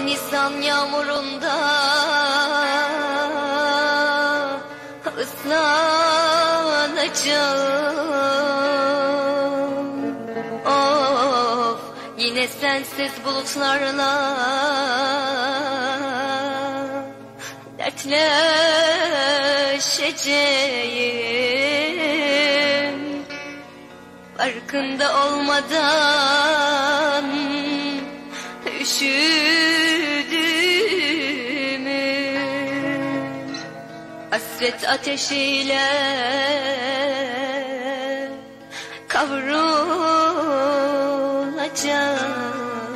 Nisan yağmurunda ıslanacağım. Of, yine sensiz bulutlarla dertleşeceğim. Farkında olmadan üşüdüğümü hasret ateşiyle kavrulacağım.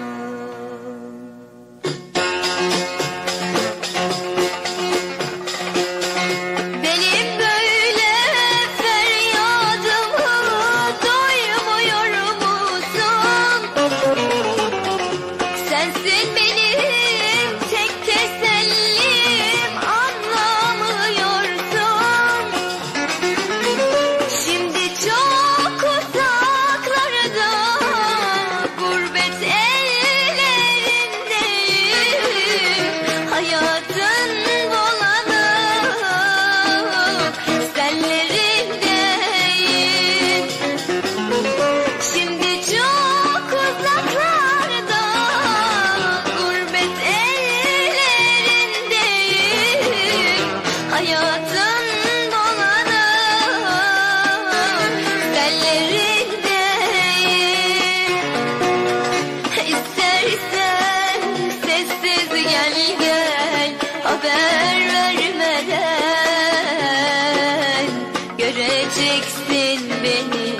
Göreceksin beni,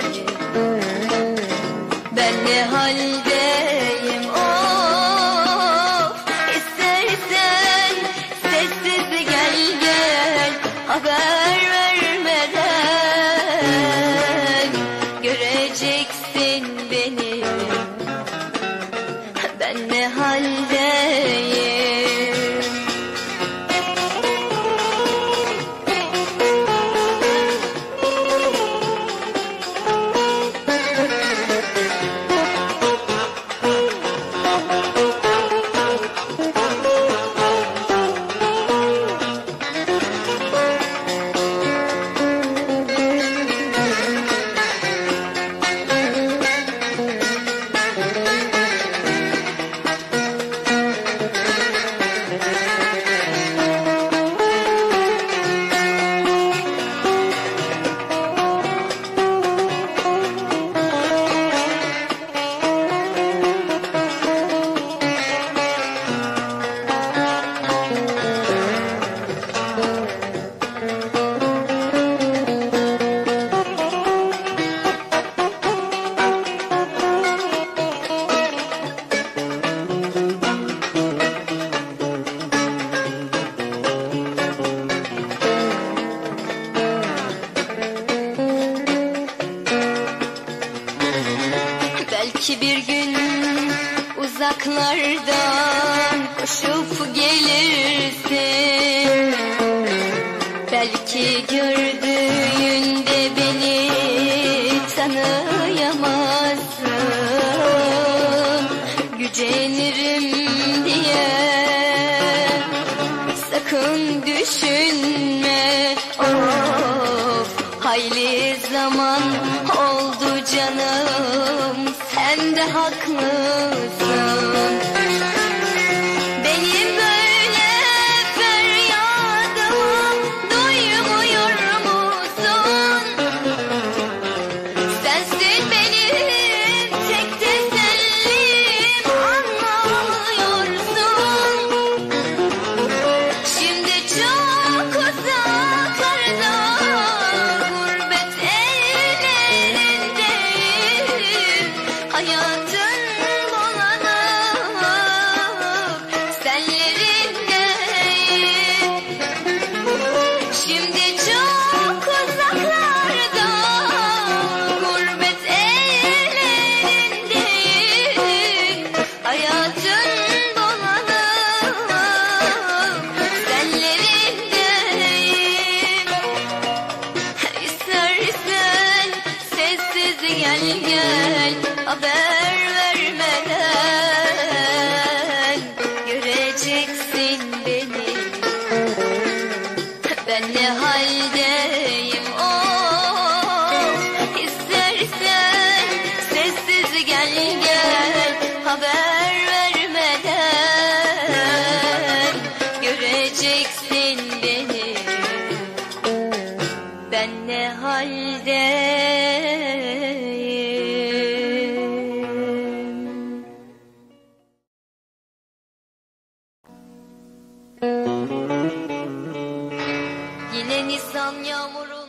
ben ne haldeyim. Of, istersen sessiz gel gel, haber vermeden. Göreceksin beni, ben ne haldeyim. Belki bir gün uzaklardan koşup gelirsin. Belki gördüğünde beni tanıyamazsın. Gücenirim diye sakın düşünme. Of, hayli zaman oldu canım, sen de haklısın. Benim böyle feryadımı duymuyor musun? Sensin benim tek tesellim, anlamıyorsun. Şimdi çok uzaklarda, gurbet ellerindeyim. Hayatın bulanık sellerindeyim. Şimdi çok uzaklarda, gurbet ellerindeyim. Hayatın bulanık sellerindeyim. İstersen sessiz gel gel, haber yağan yağmuru